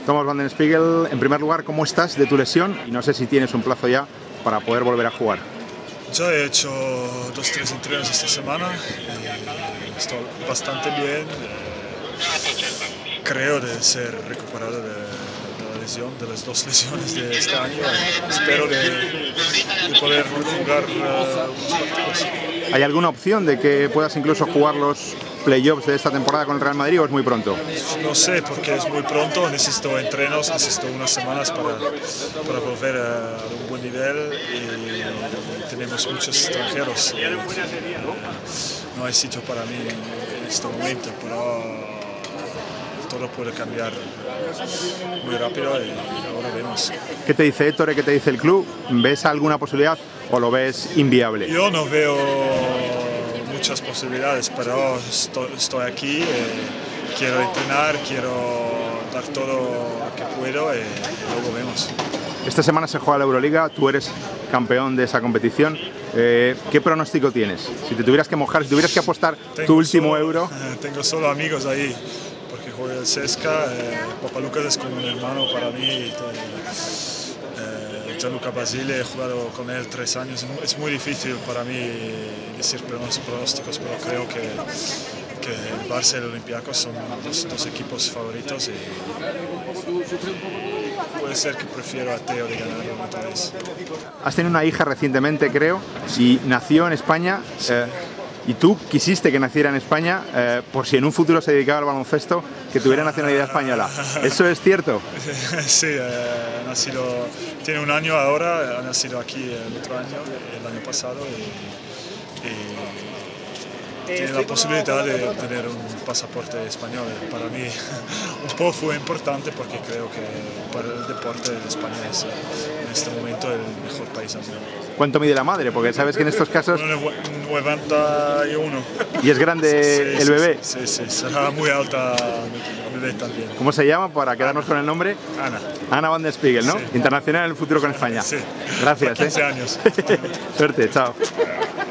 Thomas van den Spiegel, en primer lugar, ¿cómo estás de tu lesión? Y no sé si tienes un plazo ya para poder volver a jugar. Yo he hecho 2-3 entrenos esta semana y estoy bastante bien. Creo de ser recuperado de la lesión, de las 2 lesiones de este año. Espero de poder jugar unos partidos. ¿Hay alguna opción de que puedas incluso jugar los playoffs de esta temporada con el Real Madrid o es muy pronto? No sé, porque es muy pronto, necesito entrenos, necesito unas semanas para volver a un buen nivel y tenemos muchos extranjeros. No hay sitio para mí en este momento, pero todo puede cambiar muy rápido y ahora vemos. ¿Qué te dice Héctor y qué te dice el club? ¿Ves alguna posibilidad o lo ves inviable? Yo no veo muchas posibilidades, pero estoy aquí, quiero entrenar, quiero dar todo lo que puedo y luego vemos. Esta semana se juega la Euroliga, tú eres campeón de esa competición. ¿Qué pronóstico tienes? Si te tuvieras que mojar, si tuvieras que apostar tu último euro. Tengo solo amigos ahí, porque juego el CSKA, Papalucas es como un hermano para mí. Gianluca Basile, he jugado con él 3 años, es muy difícil para mí decir pronósticos, pero creo que el Barça y el Olympiacos son los 2 equipos favoritos y puede ser que prefiero a Teo de ganar otra vez. Has tenido una hija recientemente, creo, y nació en España. Y tú quisiste que naciera en España por si en un futuro se dedicaba al baloncesto, que tuviera nacionalidad española. ¿Eso es cierto? Sí, ha nacido, tiene 1 año ahora, ha nacido aquí el otro año, el año pasado, y tiene la posibilidad de obtener un pasaporte español. Para mí un poco fue importante porque creo que para el deporte de España es en este momento el mejor país del mundo. ¿Cuánto mide la madre? Porque sabes que en estos casos... 91. ¿Y es grande el bebé? Sí, será muy alta el bebé también. ¿Cómo se llama para quedarnos con el nombre? Ana. Ana van den Spiegel, ¿no? Sí. Internacional en el futuro con España. Sí. Gracias. 15 años. Suerte, chao.